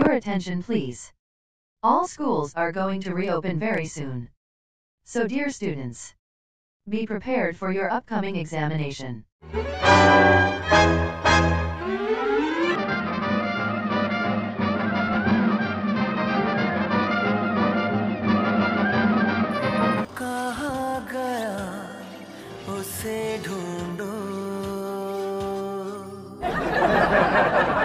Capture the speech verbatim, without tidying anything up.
Your attention please. All schools are going to reopen very soon. So dear students, be prepared for your upcoming examination. कहाँ गया उसे ढूंढो